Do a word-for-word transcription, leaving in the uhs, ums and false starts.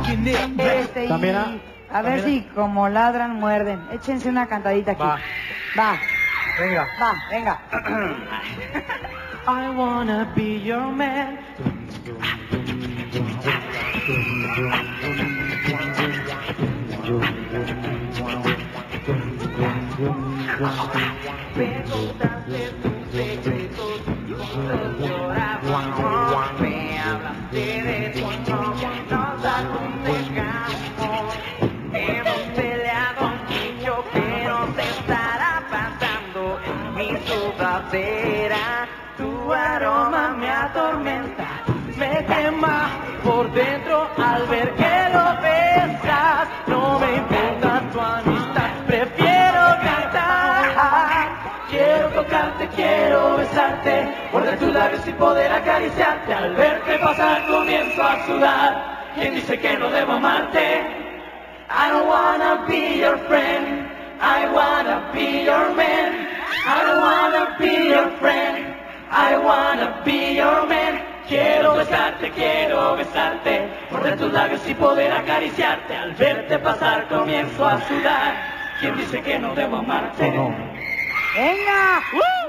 Este, y También a- a ver si como ladran, muerden. Échense una cantadita aquí. Va. Va, Venga. va, venga. I wanna be your man. Preguntaste tus secretos y juntos lloramos. Me hablaste de tu amor, nos aconsejamos. Hemos peleado mucho, pero te estará pasando en mi sudadera. Tu aroma me atormenta, me quema por dentro al ver que lo besas. No me importa tu amistad, prefiero cantar. Quiero tocarte, quiero besarte, morder tus labios y poder acariciarte. Al verte pasar comienzo a sudar. ¿Quién dice que no debo amarte? I don't wanna be your friend, I wanna be your man. I don't wanna be your friend, I wanna be your man. Quiero besarte, quiero besarte, morder tus labios y poder acariciarte. Al verte pasar comienzo a sudar. ¿Quién dice que no debo amarte? Venga.